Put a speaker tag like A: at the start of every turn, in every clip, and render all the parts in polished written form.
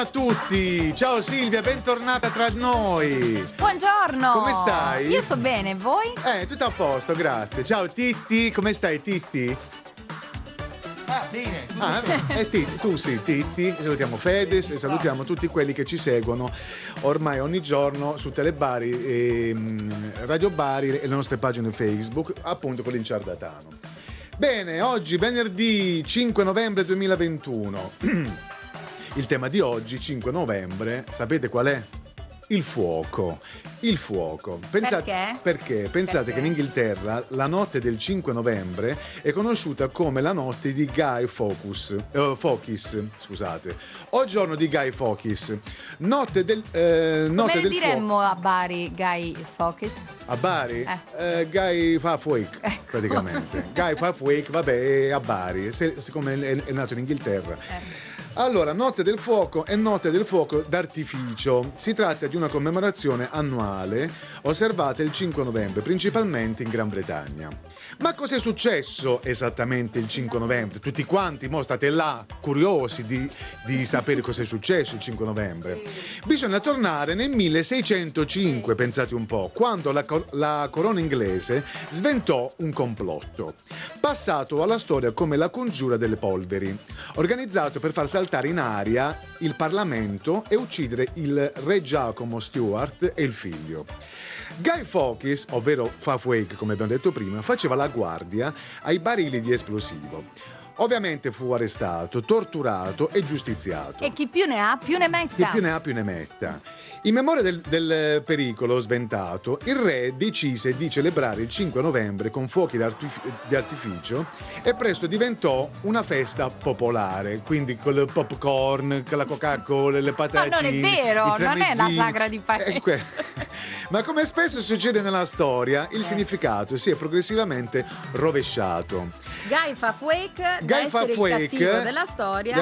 A: a tutti! Ciao Silvia, bentornata tra noi!
B: Buongiorno!
A: Come stai?
B: Io sto bene, voi?
A: Tutto a posto, grazie. Ciao Titti, come stai Titti?
C: Bene.
A: Titti, tu sì, Titti. Salutiamo Fedez e salutiamo tutti quelli che ci seguono ormai ogni giorno su Telebari, Radio Bari e le nostre pagine Facebook, appunto con l'Inciardatano. Bene, oggi venerdì 5 novembre 2021. Il tema di oggi, 5 novembre, sapete qual è? Il fuoco. Il fuoco. Perché? Pensate che in Inghilterra la notte del 5 novembre è conosciuta come la notte di Guy Fawkes, scusate. O giorno di Guy Fawkes. Notte del
B: Come
A: del
B: diremmo
A: fuoco.
B: a Bari, Guy Fawkes?
A: A Bari? Guy Fawkes, praticamente. Guy Fawkes, vabbè, è a Bari, siccome è nato in Inghilterra. Allora, Notte del Fuoco è Notte del Fuoco d'artificio. Si tratta di una commemorazione annuale osservata il 5 novembre, principalmente in Gran Bretagna. Ma cos'è successo esattamente il 5 novembre? Tutti quanti mo state là, curiosi di sapere cos'è successo il 5 novembre. Bisogna tornare nel 1605, pensate un po', quando la corona inglese sventò un complotto, passato alla storia come la congiura delle polveri, organizzato per far saltare in aria il Parlamento e uccidere il re Giacomo Stuart e il figlio. Guy Fawkes, ovvero Fawkes come abbiamo detto prima, faceva la guardia ai barili di esplosivo. Ovviamente fu arrestato, torturato e giustiziato.
B: E chi più ne ha più ne metta.
A: Chi più ne ha più ne metta. In memoria del pericolo sventato, il re decise di celebrare il 5 novembre con fuochi di artificio e presto diventò una festa popolare, quindi con il popcorn, con la Coca-Cola, le patatine.
B: Ma non è vero, non è la sagra di paese.
A: Ma come spesso succede nella storia, il significato si è progressivamente rovesciato.
B: Guy Fawkes, da essere il cattivo della storia,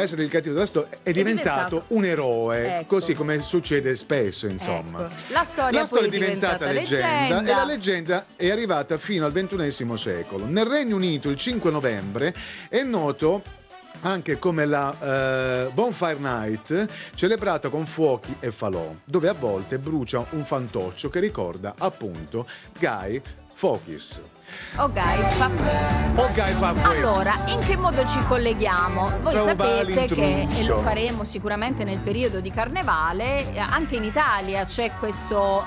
A: è diventato un eroe,
B: ecco,
A: così come succede spesso, insomma.
B: Ecco. La storia poi
A: è diventata leggenda e la leggenda è arrivata fino al XXI secolo. Nel Regno Unito il 5 novembre è noto anche come la Bonfire Night, celebrata con fuochi e falò, dove a volte brucia un fantoccio che ricorda appunto Guy Fawkes.
B: O Guy Fawkes. Allora, in che modo ci colleghiamo? Voi sapete che, e lo faremo sicuramente nel periodo di Carnevale, anche in Italia c'è questo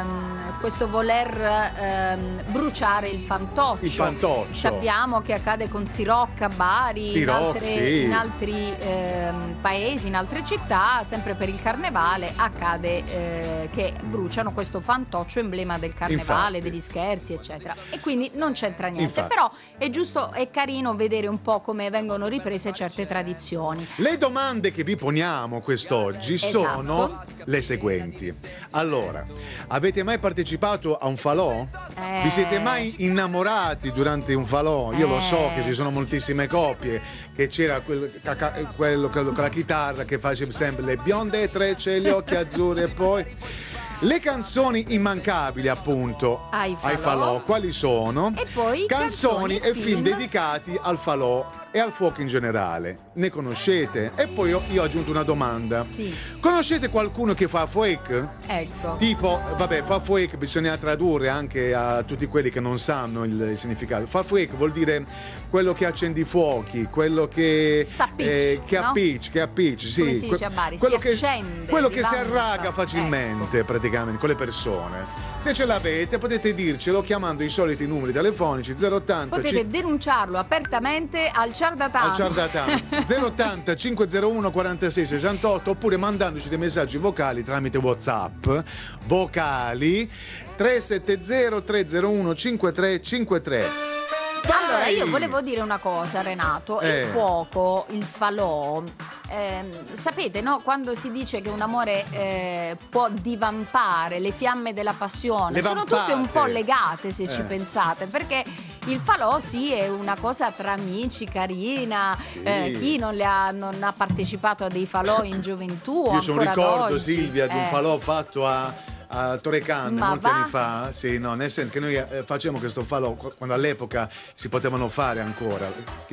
B: voler bruciare il fantoccio.
A: Il fantoccio.
B: Sappiamo che accade con Sirocca, Bari, in altri paesi, in altre città, sempre per il Carnevale accade che bruciano questo fantoccio, emblema del Carnevale, degli scherzi, eccetera. E quindi non c'entra niente.
A: Infatti.
B: Però è giusto e carino vedere un po' come vengono riprese certe tradizioni.
A: Le domande che vi poniamo quest'oggi sono le seguenti. Allora, avete mai partecipato a un falò? Vi siete mai innamorati durante un falò? Io lo so che ci sono moltissime coppie, che c'era quello con la chitarra che faceva sempre le bionde trecce, gli occhi azzurri e poi... Le canzoni immancabili, appunto, ai falò, quali sono?
B: E poi
A: canzoni e film dedicati al falò e al fuoco in generale. Ne conoscete? E poi io ho aggiunto una domanda.
B: Sì.
A: Conoscete qualcuno che fa fuoco?
B: Ecco.
A: Tipo, vabbè, fa fuoco bisogna tradurre anche a tutti quelli che non sanno il significato. Fa fuoco vuol dire quello che accende i fuochi, quello che appicci, sì.
B: Come si dice a Bari,
A: quello
B: si accende,
A: quello che si
B: rilancia.
A: arraga facilmente, praticamente, con le persone. Se ce l'avete potete dircelo chiamando i soliti numeri telefonici 080.
B: Potete denunciarlo apertamente al ciardatano.
A: 080 501 46 68 oppure mandandoci dei messaggi vocali tramite WhatsApp vocali 370 301 5353.
B: Allora, io volevo dire una cosa, Renato. Il fuoco, il falò, sapete, no? Quando si dice che un amore può divampare, le fiamme della passione sono tutte un po' legate, se ci pensate, perché il falò sì è una cosa tra amici, carina. Chi non ha partecipato a dei falò in gioventù o
A: io c'ho un
B: ancora
A: ricordo,
B: d'oggi?
A: Silvia, di un falò fatto a a Torrecanne molti anni fa, sì, no, nel senso che noi facciamo questo falò quando all'epoca si potevano fare ancora,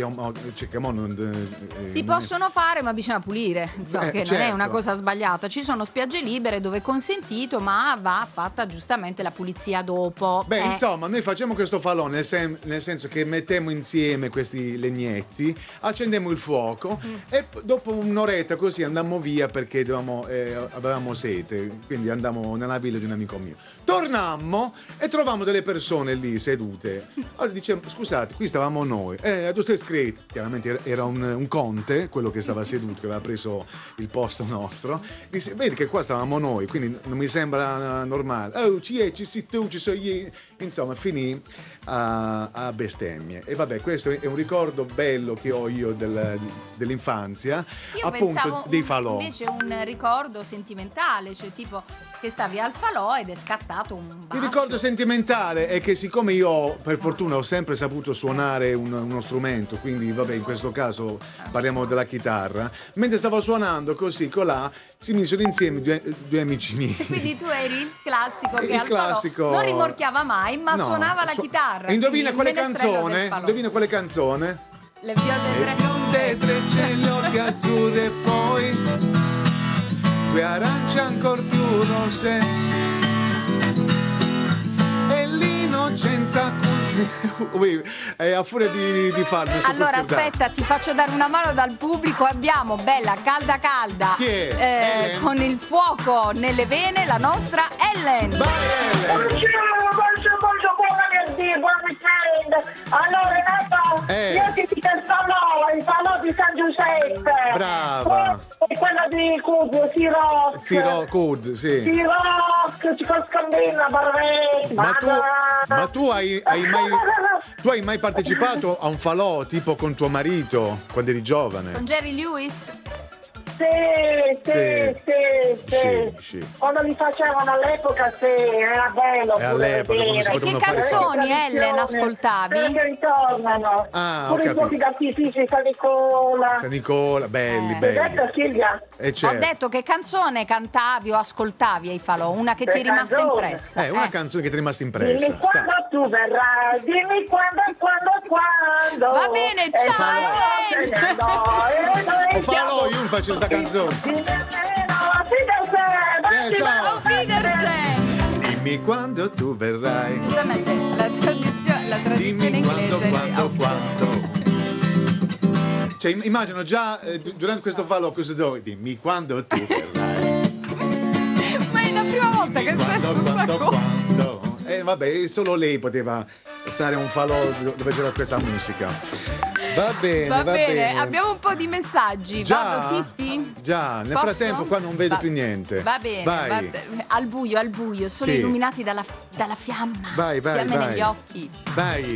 B: si possono fare, ma bisogna pulire, insomma, che
A: certo.
B: non è una cosa sbagliata. Ci sono spiagge libere dove è consentito, ma va fatta giustamente la pulizia dopo.
A: Beh, insomma, noi facciamo questo falò nel senso che mettiamo insieme questi legnetti, accendemmo il fuoco e dopo un'oretta così andammo via perché avevamo sete, quindi andammo nella villa di un amico mio. Tornammo e trovammo delle persone lì sedute. Allora diciamo, scusate, qui stavamo noi. Tu stai scritto. Chiaramente era un conte, quello che stava seduto, che aveva preso il posto nostro. Disse, vedi che qua stavamo noi, quindi non mi sembra normale. Oh, ci sei tu, ci sono io. Insomma, finì a bestemmie. E vabbè, questo è un ricordo bello che ho io dell'infanzia,
B: io
A: appunto dei falò.
B: Invece un ricordo sentimentale, cioè tipo che stavi al falò ed è scattato un bacio.
A: Il ricordo sentimentale è che siccome io per fortuna ho sempre saputo suonare uno strumento, quindi vabbè, in questo caso parliamo della chitarra, mentre stavo suonando così colà si misero insieme due amici miei.
B: Quindi tu eri il classico che al
A: classico...
B: falò non rimorchiava mai, ma suonava la chitarra.
A: Indovina quale canzone? Indovina quale canzone?
B: Le viole
A: tre c'è gli occhi azzurri e poi due arance ancor più rose e l'innocenza a furia di farmi.
B: Allora aspetta, ti faccio dare una mano dal pubblico. Abbiamo bella calda
A: Chi è?
B: con il fuoco nelle vene la nostra Ellen.
A: Vai Ellen.
C: Buon weekend. Allora Renato, io ti dico il falò di San Giuseppe.
A: Brava.
C: E quello di Cud,
A: Cud, sì.
C: Siroc, ci scambina,
A: ma tu hai mai partecipato a un falò tipo con tuo marito quando eri giovane?
B: Con Jerry Lewis?
C: Sì. Quando li facevano all'epoca, era bello.
A: All'epoca quando si potevano fare.
B: Che canzoni, Ellen, ascoltavi?
C: Che ritornano. Pure i fuochi d'artificio, San Nicola,
A: belli.
C: Hai detto, Silvia?
B: Ho detto che canzone cantavi o ascoltavi ai falò, una che ti è rimasta impressa.
A: Una canzone che ti è rimasta impressa.
C: Dimmi quando tu verrai, dimmi quando.
B: Va bene, ciao Ellen.
A: O falò, io faccio questa canzone.
B: Ciao Fidersen.
A: Dimmi quando tu verrai.
B: Giustamente la traduzione
A: Dimmi
B: inglese.
A: quando. Cioè immagino già durante questo falò cosa devo. Dimmi quando tu verrai.
B: Ma è la prima volta che sento questa cosa.
A: Vabbè, solo lei poteva stare a un falò dove c'era questa musica. Va bene.
B: Abbiamo un po' di messaggi. Vado, Tippi?
A: Già, nel
B: Posso?
A: frattempo qua non vedo più niente.
B: Va bene,
A: vai.
B: Al buio, solo illuminati dalla fiamma.
A: Vai.
B: Fiamme negli occhi.
A: Vai.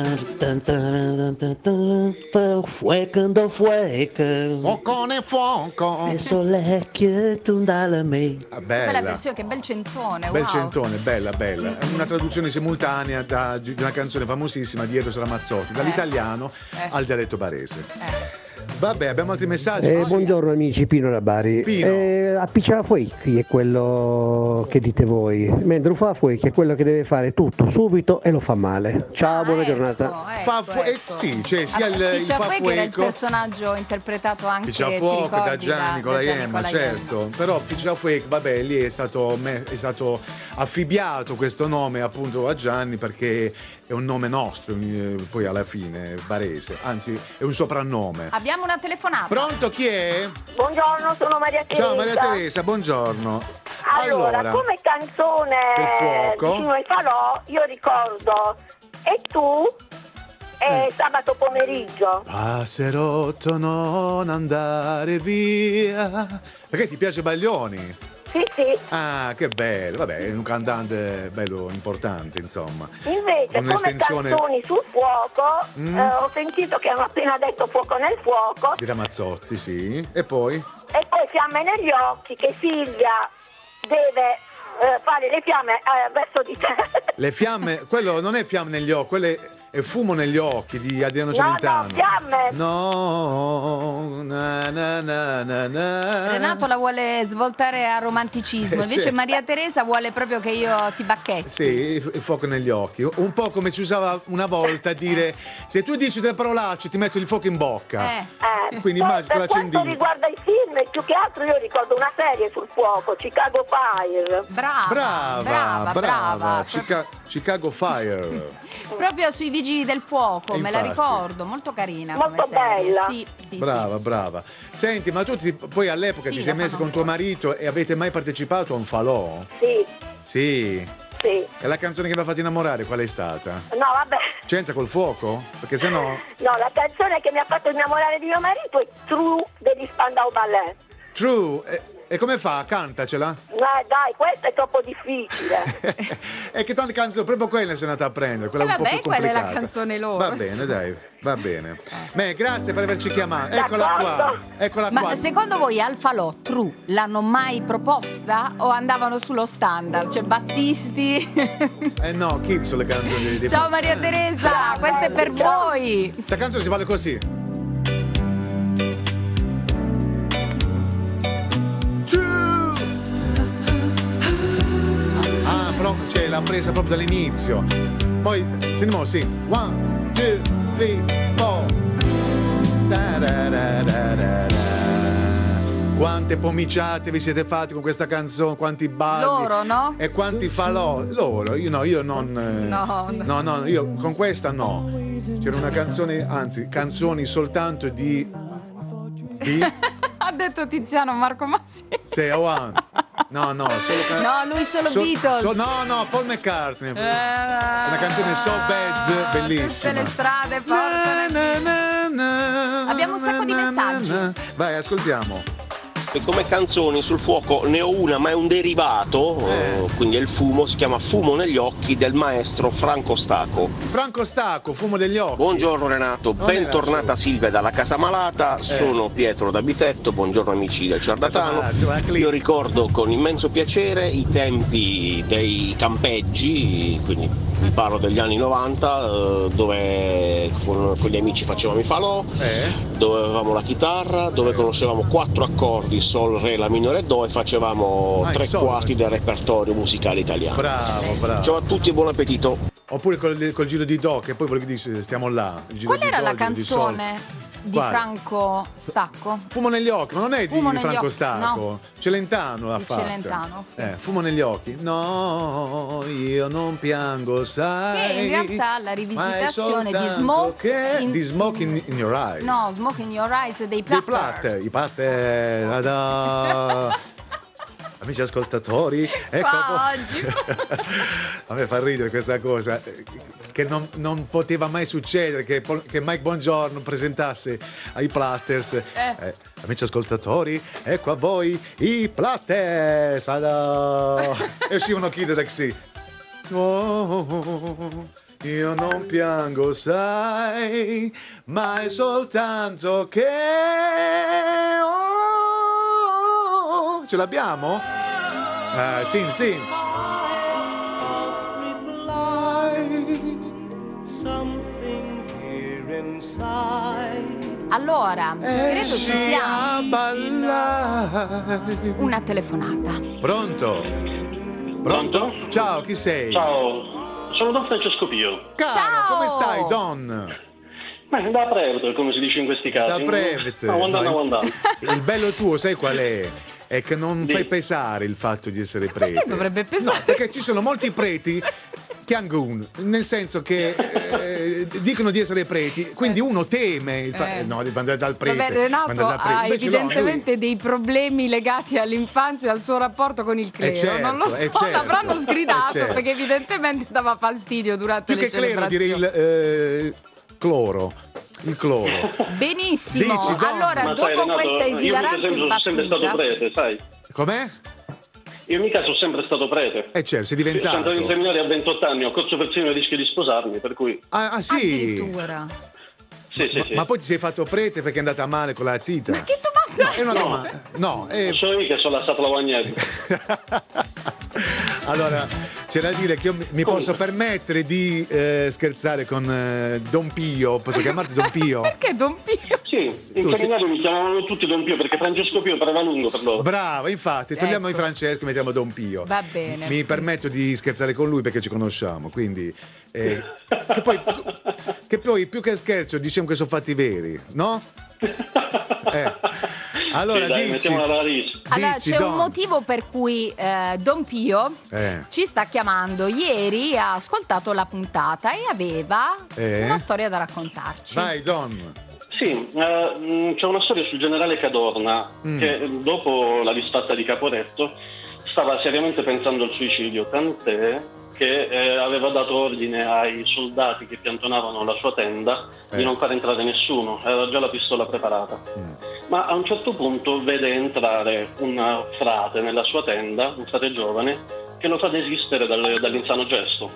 D: Fuecando
A: Fuocone fuoco.
D: E solecchie tu dalla me.
B: Bella versione, che bel centone.
A: Bel
B: wow.
A: centone, bella. È una traduzione simultanea di una canzone famosissima di Eros Ramazzotti, dall'italiano al dialetto barese. Vabbè, abbiamo altri messaggi.
E: Buongiorno amici, Pino da Bari. Appicciava fuori è quello che dite voi, mentre fa fuori è quello che deve fare tutto subito e lo fa male. Ciao, buona giornata.
A: Sì, cioè sia il fa fuoco,
B: era il personaggio interpretato anche
A: Piccia fuoco da Gianni con la Iemma, certo. Però Piccia fuoco, vabbè, lì è stato affibbiato questo nome appunto a Gianni perché è un nome nostro, poi alla fine barese, anzi è un soprannome.
B: Abbiamo una telefonata.
A: Pronto, chi è?
C: Buongiorno, sono Maria Teresa.
A: Ciao Maria Teresa, buongiorno.
C: Allora, come canzone vicino ai falò, io ricordo E tu sabato pomeriggio.
A: Passerotto, non andare via. Perché ti piace Baglioni?
C: Sì.
A: Ah, che bello, vabbè, è un cantante bello importante, insomma.
C: Invece, come canzoni sul fuoco, ho sentito che hanno appena detto Fuoco nel fuoco.
A: Di Ramazzotti, sì. E poi
C: Fiamme negli occhi, che Silvia deve fare le fiamme verso di te.
A: le fiamme, quello non è fiamme negli occhi, quello e Fumo negli occhi di Adriano Celentano.
C: No, fiamme.
A: No, na, na, na, na, na.
B: Renato la vuole svoltare a romanticismo, invece Maria Teresa vuole proprio che io ti bacchetti.
A: Sì, il fuoco negli occhi. Un po' come si usava una volta a dire se tu dici delle parolacce ti metto il fuoco in bocca. Quindi immagino
C: per
A: l'accendino.
C: quanto riguarda i film, più che altro io ricordo una serie sul fuoco, Chicago Fire.
A: Brava. Chicago Fire.
B: Proprio sui vigili del fuoco, me la ricordo, molto carina
C: molto
B: come serie.
C: bella.
B: Sì.
A: Brava. Senti, ma tu poi all'epoca ti sei messa con tuo marito e avete mai partecipato a un falò?
C: Sì.
A: E la canzone che mi ha fatto innamorare qual è stata?
C: No, vabbè.
A: C'entra col fuoco? Perché sennò...
C: No, la canzone che mi ha fatto innamorare di mio marito è True degli Spandau Ballet.
A: True. E come fa? Cantacela?
C: Dai, questa è troppo difficile.
A: È che tante canzoni, proprio quella si è andata a prendere, quella un po' più complicata.
B: Quella è la canzone loro.
A: Va bene, dai, va bene. Beh, grazie per averci chiamato. Eccola qua.
B: Ma secondo voi al falò True l'hanno mai proposta o andavano sullo standard? Cioè Battisti?
A: No, Kids sono le canzoni di
B: Ciao Maria Teresa, questa è per voi.
A: Questa canzone si parla così. C'è l'ha presa proprio dall'inizio. Poi sentiamo, sì. 1, 2, 3, 4. Quante pomiciate vi siete fatti con questa canzone, quanti balli.
B: Loro, no?
A: E quanti falò. Loro, io non. No, io con questa no. C'era una canzone, anzi, canzoni soltanto di.
B: Ha detto Tiziano Marco Massi.
A: Sei one. No,
B: lui solo Beatles.
A: No, Paul McCartney. Una canzone So Bad, bellissima.
B: Tutte le strade portano. Abbiamo un sacco di messaggi.
A: Vai, ascoltiamo.
F: E come canzoni sul fuoco ne ho una, ma è un derivato, quindi è il fumo, si chiama Fumo negli occhi del maestro Franco Stacco.
A: Franco Stacco, Fumo degli occhi.
F: Buongiorno Renato, bentornata Silvia dalla Casa Malata, sono Pietro da Bitetto, buongiorno amici del Ciardatano. Io ricordo con immenso piacere i tempi dei campeggi, quindi vi parlo degli anni 90, dove con gli amici facevamo i falò, dove avevamo la chitarra, dove conoscevamo 4 accordi, Sol, Re, La minore e Do, e facevamo 3/4 del repertorio musicale italiano.
A: Bravo.
F: Ciao a tutti e buon appetito.
A: Oppure col giro di Do, che poi quello che dice stiamo là.
B: Qual era la canzone di Franco Stacco?
A: Fumo negli occhi, ma non è di Franco Stacco.
B: No.
A: Celentano l'ha fatta.
B: Celentano.
A: Fumo negli occhi. No, io non piango, sai.
B: Che in realtà la rivisitazione di
A: Smoke in Your Eyes.
B: No, Smoke in Your Eyes dei Platters.
A: I Platters. Amici ascoltatori, ecco
B: oggi.
A: A me fa ridere questa cosa che non poteva mai succedere che Mike Bongiorno presentasse ai Platters. Amici ascoltatori, ecco a voi i Platters. E uscivano Kid Taxi. Oh, io non piango, sai, ma è soltanto che ce l'abbiamo? Sì.
B: Allora, credo ci sia una telefonata.
A: Pronto? Ciao, chi sei?
G: Ciao, sono Don Francesco Pio.
A: Caro,
B: ciao.
A: Come stai, Don?
G: Da Previto, come si dice in questi casi.
A: Da Previto. Il bello tuo, sai qual è? È che non fai pesare il fatto di essere prete.
B: Perché dovrebbe pesare?
A: No, perché ci sono molti preti che hanno nel senso che dicono di essere preti, quindi uno teme no, di andare dal prete.
B: Vabbè, Renato ha evidentemente dei problemi legati all'infanzia e al suo rapporto con il clero.
A: Certo,
B: non lo so, l'avranno sgridato perché evidentemente dava fastidio durante le celebrazioni.
A: Più che clero direi il cloro.
B: Benissimo.
A: Dici,
B: allora,
G: ma
B: dopo
G: Renato,
B: questa esilarante
G: io sono sempre stato prete, sai?
A: Com'è?
G: Io mica sono sempre stato prete.
A: Certo, sei diventato.
G: Sono entrato in seminario a 28 anni, ho corso persino il rischio di sposarmi, per cui...
A: Ah sì?
B: Addirittura.
G: Sì.
A: Ma poi ti sei fatto prete perché è andata male con la zita?
B: Ma che domanda?
A: È una domanda. No,
G: sono io che sono lasciato la bagnetta.
A: Allora, c'è da dire che io mi posso permettere di scherzare con Don Pio. Posso chiamarti Don Pio?
B: Perché Don Pio?
G: Sì, in seminario mi chiamavano tutti Don Pio perché Francesco Pio pareva lungo per loro.
A: Bravo, infatti, togliamo i Francesco e mettiamo Don Pio.
B: Va bene.
A: Mi permetto di scherzare con lui perché ci conosciamo, quindi che poi più che scherzo diciamo che sono fatti veri, no? Allora,
G: sì, dai,
A: dici,
B: allora c'è un motivo per cui Don Pio ci sta chiamando. Ieri ha ascoltato la puntata e aveva una storia da raccontarci.
A: Vai Don.
G: Sì, c'è una storia sul generale Cadorna che dopo la disfatta di Caporetto stava seriamente pensando al suicidio, tant'è che aveva dato ordine ai soldati che piantonavano la sua tenda di non far entrare nessuno, aveva già la pistola preparata. Ma a un certo punto vede entrare un frate nella sua tenda, un frate giovane, che lo fa desistere dall'insano gesto.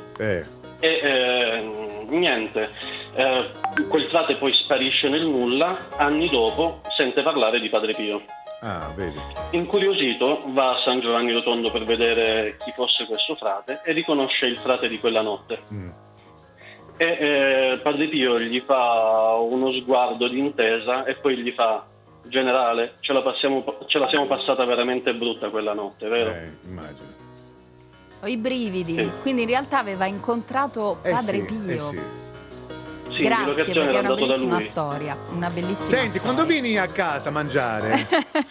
G: Niente, quel frate poi sparisce nel nulla, anni dopo sente parlare di Padre Pio.
A: Vedi.
G: Incuriosito va a San Giovanni Rotondo per vedere chi fosse questo frate e riconosce il frate di quella notte. Padre Pio gli fa uno sguardo di intesa e poi gli fa: generale, ce la siamo passata veramente brutta quella notte, vero?
A: Immagino.
B: Ho i brividi.
G: Sì.
B: Quindi in realtà aveva incontrato Padre Pio.
G: Sì,
B: grazie, perché è una bellissima storia. Una bellissima
A: Senti,
B: storia.
A: quando vieni a casa a mangiare?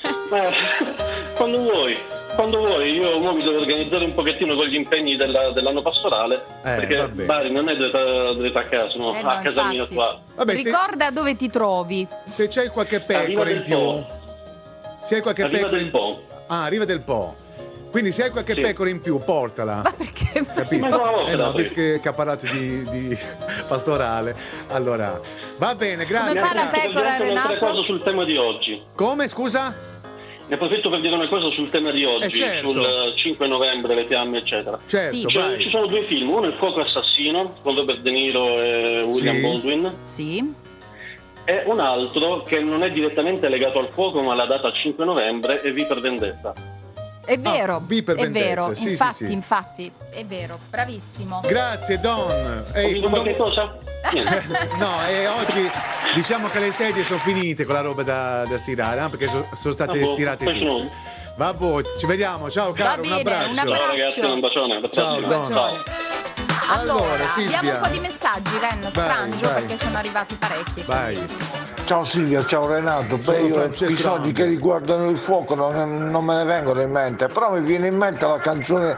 G: Quando vuoi, io mi devo organizzare un pochettino con gli impegni dell'anno pastorale, perché Bari non è dove a casa, no, a casa mia qua.
A: Vabbè,
B: ricorda dove ti trovi.
A: Se c'hai qualche pecora in più, se hai qualche pecora in più, Riva del Po. Quindi se hai qualche pecora in più, portala.
B: Ma perché?
A: Capito? Visto che ha parlato di pastorale. Allora, va bene, grazie.
B: Come fa la pecora, Renato?
G: Un'altra cosa sul tema di oggi.
A: Come, scusa?
G: Ne approfitto per dire una cosa sul tema di oggi, sul 5 novembre, le fiamme, eccetera.
A: Certo,
G: ci sono due film, uno è Il fuoco assassino, con Robert De Niro e William Baldwin.
B: Sì.
G: E un altro che non è direttamente legato al fuoco, ma alla data 5 novembre, è V per Vendetta.
B: È vero,
A: è
B: vero,
A: sì,
B: infatti, è vero, bravissimo.
A: Grazie Don.
G: Qualche cosa?
A: No, oggi diciamo che le sedie sono finite con la roba da stirare, perché sono state stirate tutte. Vabbè, ci vediamo, ciao caro, un abbraccio.
G: Ciao ragazzi, un bacione.
A: Ciao Don.
B: Allora,
A: Silvia,
B: abbiamo un po' di messaggi, Ren, sprangio, perché sono arrivati parecchi.
A: Vai.
H: Ciao Silvia, ciao Renato. Io episodi che riguardano il fuoco non me ne vengono in mente, però mi viene in mente la canzone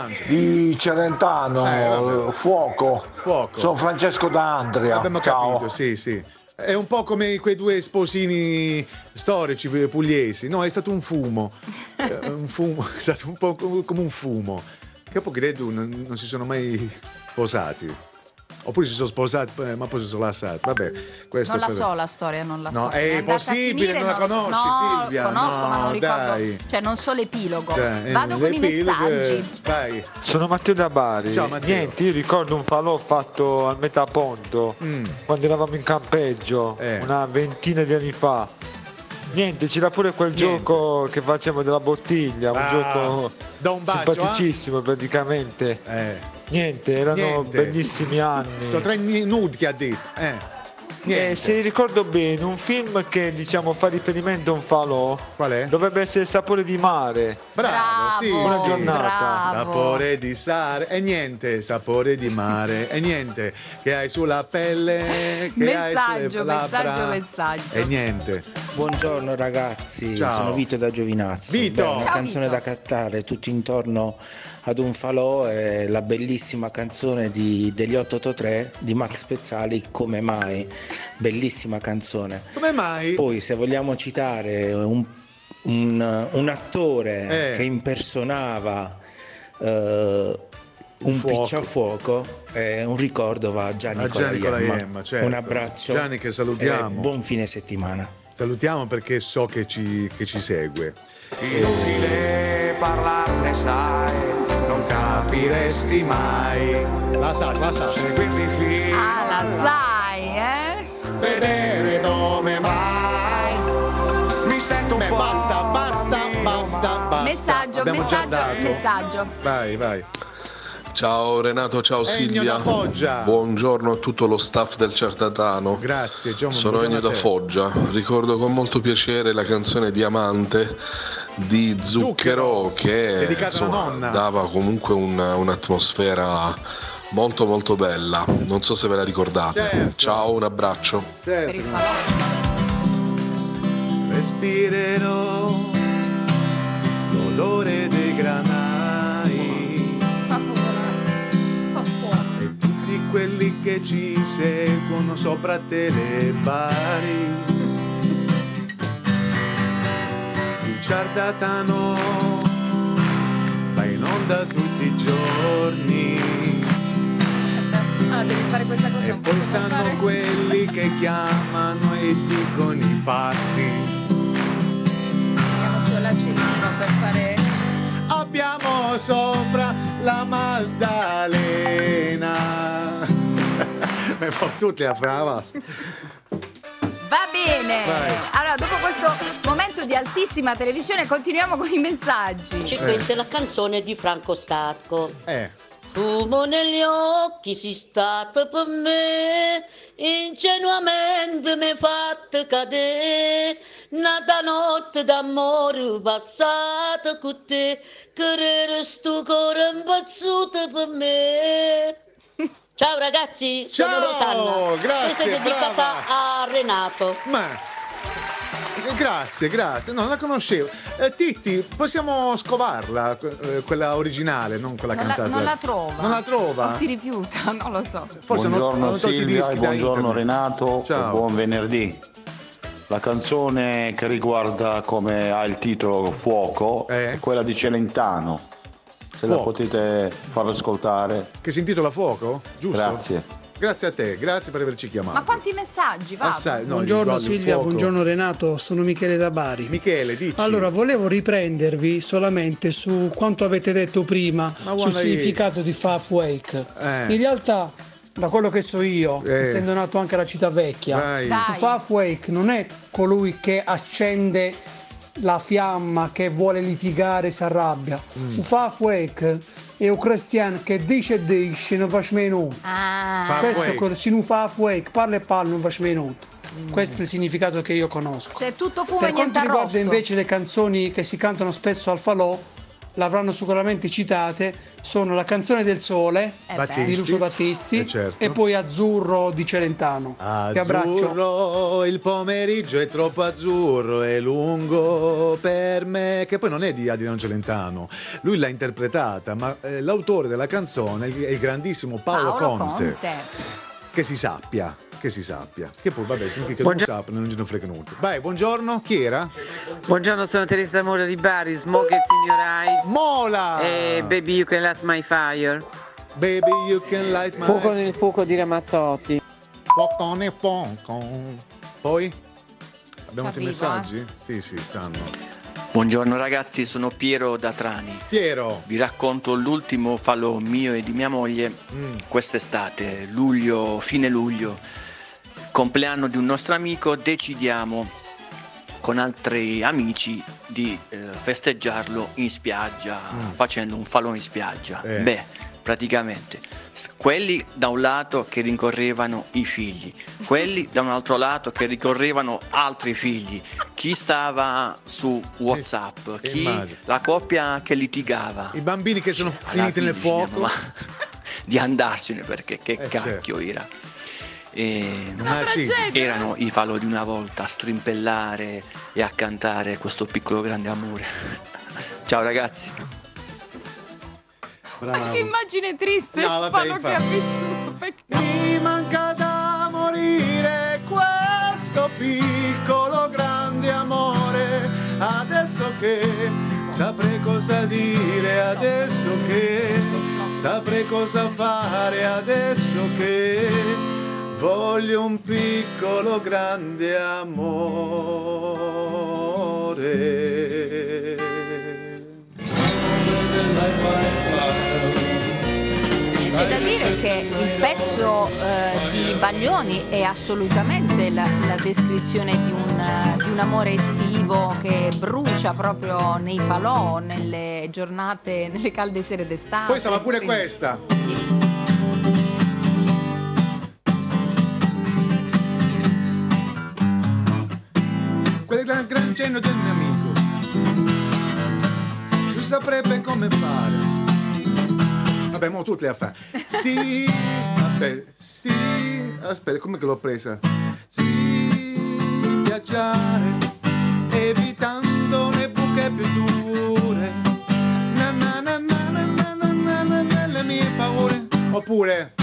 H: di Celentano, Fuoco. Sono Francesco D'Andria.
A: Abbiamo capito, sì. È un po' come quei due sposini storici pugliesi. No, è stato un fumo. È stato un po' come un fumo. Che poi credo non si sono mai sposati. Oppure si sono sposati, ma poi si sono lasciati. Vabbè, questo
B: non la so la storia, non la so.
A: No, è possibile, non la conosci, Silvia.
B: Conosco, ma non ricordo.
A: Dai.
B: Cioè, non so l'epilogo. Vado con i messaggi.
A: Vai.
I: Sono Matteo da Bari.
A: Ciao Matteo.
I: Niente, io ricordo un falò fatto al Metaponto quando eravamo in campeggio una ventina di anni fa. Niente, c'era pure quel gioco che facciamo della bottiglia, un gioco
A: da un bacio,
I: simpaticissimo praticamente. Niente, erano bellissimi anni.
A: Sono 3 minuti che ha detto.
I: Se ricordo bene, un film che diciamo fa riferimento a un falò.
A: Qual è?
I: Dovrebbe essere Sapore di mare.
A: Bravo, sì.
I: Una giornata.
B: Bravo.
A: Sapore di sale. E niente, sapore di mare. E niente, che hai sulla pelle. Che hai sulle labbra.
B: Messaggio.
A: E niente.
J: Buongiorno ragazzi,
A: Ciao.
J: sono Vito da Giovinazzo.
A: Vito.
J: Una canzone da cantare tutto intorno ad un falò è la bellissima canzone degli 883 di Max Pezzali, Come mai. Bellissima canzone.
A: Come mai?
J: Poi se vogliamo citare un attore che impersonava un picciafuoco, un ricordo va a Gianni Colaiemma.
A: Certo.
J: Un abbraccio,
A: Gianni, che salutiamo.
J: Buon fine settimana.
A: Salutiamo perché so che ci segue.
K: Inutile parlarne, sai, non capiresti mai.
A: La sa.
K: Seguirti fino
B: la sai,
K: vedere dove vai. Mi sento un po'.
A: Basta.
B: Messaggio.
A: Abbiamo già dato.
B: Messaggio.
A: Vai.
L: Ciao Renato, ciao
A: Ennio
L: Silvia.
A: da Foggia.
L: Buongiorno a tutto lo staff del Certatano.
A: Grazie, Giacomo.
L: Sono Ennio da Foggia. Ricordo con molto piacere la canzone Diamante di Zucchero che
A: dedicata alla nonna.
L: dava comunque un'atmosfera molto molto bella. Non so se ve la ricordate.
A: Certo.
L: Ciao, un abbraccio.
A: Certo. Respirerò l'odore dei granai e tutti quelli che ci seguono sopra te le bari. Il Ciardatano va in onda tutti i giorni.
B: Devi fare questa cosa.
A: E poi stanno quelli che chiamano e dicono i fatti.
B: Andiamo sull'accendino per fare.
A: Abbiamo sopra la Maddalena. Mi fa tutti a fare basta.
B: Va bene.
A: Vai.
B: Allora, dopo questo momento di altissima televisione, continuiamo con i messaggi.
M: Questa è la canzone di Franco Stacco. Fumo negli occhi, si stato per me, ingenuamente mi hai fatto cadere, nata notte d'amore passata con te, che sto cuore impazzuto per me. Ciao ragazzi, sono
A: Ciao,
M: Rosanna.
A: grazie,
M: Questa è dedicata
A: brava.
M: a Renato.
A: Grazie. No, non la conoscevo. Titti, possiamo scovarla, quella originale, non quella cantata.
B: Non la trova.
A: Non la trova?
B: O si rifiuta, non lo so.
A: Forse
N: buongiorno
A: hanno tolti i
N: Silvia,
A: dischi da
N: buongiorno
A: internet.
N: Renato,
A: Ciao.
N: buon venerdì. La canzone che riguarda, come ha il titolo, Fuoco, è quella di Celentano. Se la
A: Fuoco.
N: potete far ascoltare.
A: Che si intitola Fuoco? Giusto?
N: Grazie.
A: Grazie a te, grazie per averci chiamato.
B: Ma quanti messaggi? Va.
A: Assai, no,
O: Buongiorno
A: il
O: Silvia,
A: fuoco.
O: buongiorno Renato, sono Michele da Bari.
A: Michele, dici.
O: Allora, volevo riprendervi solamente su quanto avete detto prima sul
A: guarda
O: significato di Fafwake.
A: Eh.
O: In realtà, da quello che so io, essendo nato anche alla città vecchia,
A: Dai.
O: un Fafwake non è colui che accende la fiamma, che vuole litigare e si arrabbia. Un Fafwake è un cristiano che dice non fa minuto. Questo è quello, se non fa wake, parla e parla, non fa minuto. Questo è il significato che io conosco.
B: C'è tutto fumo
O: Per
B: e niente
O: quanto riguarda
B: arrosto.
O: invece le canzoni che si cantano spesso al falò, l'avranno sicuramente citate, sono La canzone del sole di Lucio Battisti
A: certo.
O: e poi Azzurro di Celentano. Vi abbraccio.
A: Azzurro, il pomeriggio è troppo azzurro, è lungo per me, che poi non è di Adriano Celentano, lui l'ha interpretata, ma l'autore della canzone è il grandissimo Paolo Conte. Che si sappia. Che poi vabbè, sono chi che non sa, non ce ne frega nulla. Vai, buongiorno, chi era?
P: Buongiorno, sono Teresa Mola di Bari, Smoke It's in Your Eyes.
A: Mola!
P: E Baby You Can Light My Fire.
A: Baby You Can Light My
P: Fuoco nel fuoco di Ramazzotti.
A: Fuoco nel fuoco. Poi? Abbiamo altri
Q: Capito,
A: messaggi? Sì, stanno.
Q: Buongiorno ragazzi, sono Piero da Trani.
A: Piero.
Q: Vi racconto l'ultimo falò mio e di mia moglie quest'estate, fine luglio, compleanno di un nostro amico, decidiamo con altri amici di festeggiarlo in spiaggia, facendo un falò in spiaggia. Praticamente quelli da un lato che rincorrevano i figli, quelli da un altro lato che rincorrevano altri figli, chi stava su WhatsApp, la coppia che litigava,
A: i bambini che sono finiti nel fuoco,
Q: di andarcene perché che cacchio era. E erano i falò di una volta a strimpellare e a cantare questo piccolo grande amore. Ciao ragazzi.
B: Che immagine triste,
A: No, vabbè,
B: quello che ha vissuto.
A: Mi manca da morire questo piccolo grande amore. Adesso che saprei cosa dire, adesso che saprei cosa fare, adesso che voglio un piccolo grande amore.
B: C'è da dire che il pezzo di Baglioni è assolutamente la descrizione di un amore estivo che brucia proprio nei falò, nelle giornate, nelle calde sere d'estate.
A: Poi stava pure questa.
B: Sì.
A: Quel gran cenno del mio amico, lui saprebbe come fare. Vabbè, mo tutte le fare. Sì, aspetta, come che l'ho presa? Sì, viaggiare, evitando le buche più dure. Le mie paure. Oppure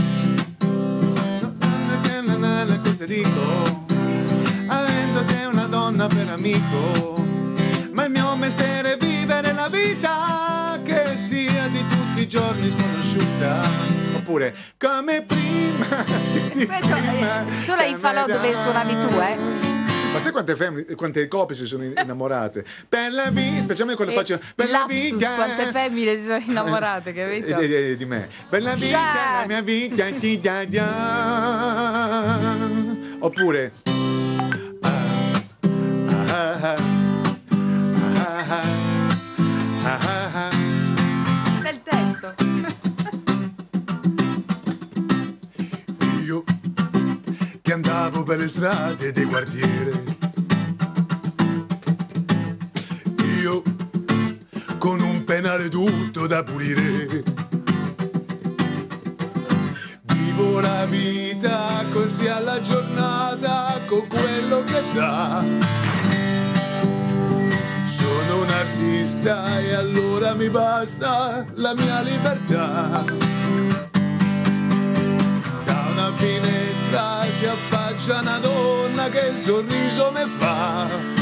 A: le cose dico, avendo te una donna per amico, ma il mio mestiere è vivere la vita che sia di tutti i giorni sconosciuta. Oppure come prima.
B: Solo in falò dove suonavi tu,
A: Ma sai quante coppie si sono innamorate? Per la vita, specialmente quando faccio per la vita.
B: Quante femmine si sono innamorate, capito?
A: Di me. Per la vita, la mia vita ti dà. Oppure
B: nel testo.
A: Io che andavo per le strade del quartiere, io con un penale tutto da pulire, vivo la vita così alla giornata con quello che dà. Sono un artista e allora mi basta la mia libertà. Da una finestra si affaccia una donna che il sorriso me fa.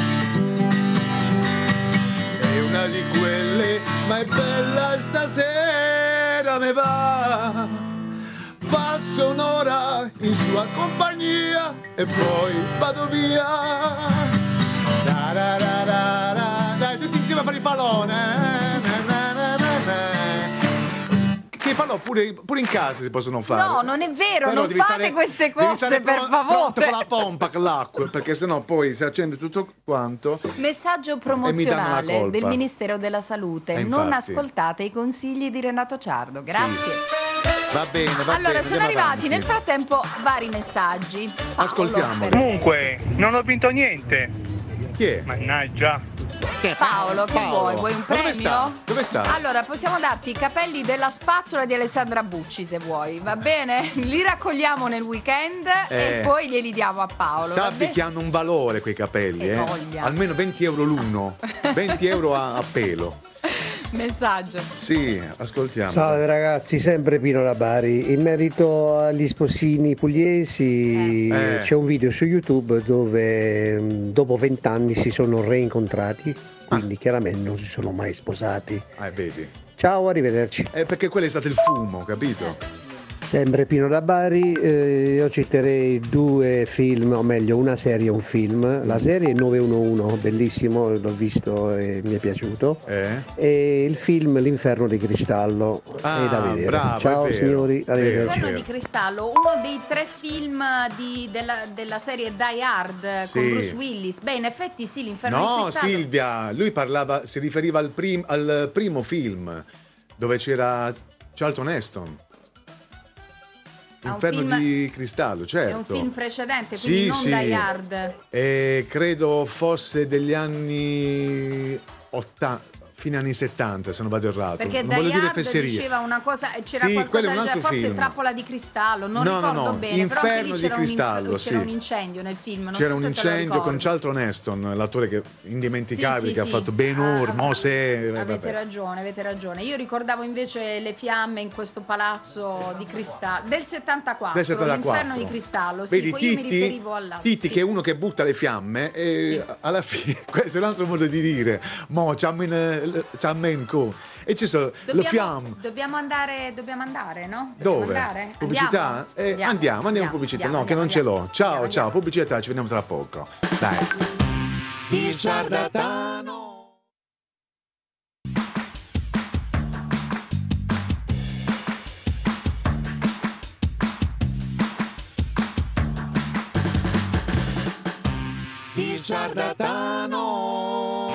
A: È una di quelle, ma è bella stasera me va. Passo un'ora in sua compagnia e poi vado via. Dai, tutti insieme a fare il falò. Che falò pure in casa si possono fare.
B: No, non è vero, non fate queste cose, per favore.
A: Pronto con la pompa, con l'acqua, perché sennò poi si accende tutto quanto.
B: Messaggio promozionale del Ministero della Salute. Non ascoltate i consigli di Renato Ciardo. Grazie.
A: Sì. Va bene,
B: allora, sono arrivati nel frattempo vari messaggi. Paolo,
A: ascoltiamo.
R: Comunque, non ho vinto niente.
A: Chi è?
R: Mannaggia.
B: Paolo, che vuoi? Vuoi un premio?
A: Dove sta?
B: Allora, possiamo darti i capelli della spazzola di Alessandra Bucci, se vuoi, va bene? Li raccogliamo nel weekend e poi glieli diamo a Paolo.
A: Sappi che hanno un valore quei capelli, almeno 20 euro l'uno, 20 euro a pelo.
B: Messaggio.
A: Sì, ascoltiamo.
E: Salve ragazzi, sempre Pino da Bari. In merito agli sposini pugliesi c'è un video su YouTube dove dopo 20 anni si sono reincontrati, quindi chiaramente non si sono mai sposati.
A: Vedi.
E: Ciao, arrivederci.
A: Perché quello è stato il fumo, capito?
E: Sempre Pino da Bari, io citerei 2 film, o meglio una serie e un film. La serie è 911, bellissimo, l'ho visto e mi è piaciuto. E il film L'Inferno di Cristallo è da vedere.
A: Bravo,
E: ciao signori, arrivederci.
B: L'Inferno di Cristallo, uno dei 3 film della serie Die Hard con Bruce Willis. Beh, in effetti sì, L'Inferno di Cristallo.
A: No, Silvia, lui si riferiva al primo film dove c'era Charlton Heston. L'inferno di Cristallo, certo.
B: È un film precedente, quindi non Die Hard.
A: Credo fosse degli anni 80, fine anni 70, se non vado errato.
B: Perché
A: non voglio dire
B: Die Hard diceva una cosa, c'era
A: quello è un
B: qualcosa,
A: altro
B: forse
A: film.
B: Trappola di Cristallo, non ricordo bene.
A: Inferno di Cristallo,
B: c'era un incendio nel film.
A: C'era un incendio con Charlton Heston, l'attore che indimenticabile, che ha fatto Ben Hur, Mosè.
B: Avete ragione. Io ricordavo invece le fiamme in questo palazzo di cristallo del 74. L'Inferno di Cristallo.
A: Vedi,
B: io mi riferivo all'altro.
A: Titti che è uno che butta le fiamme e alla fine, questo è un altro modo di dire. Mo e ci sono le fiamme.
B: Dobbiamo andare, no?
A: Dove? Pubblicità? Andiamo in pubblicità. No, che non ce l'ho. Ciao, pubblicità, ci vediamo tra poco. Dai. Il ciarlatano. Il ciarlatano.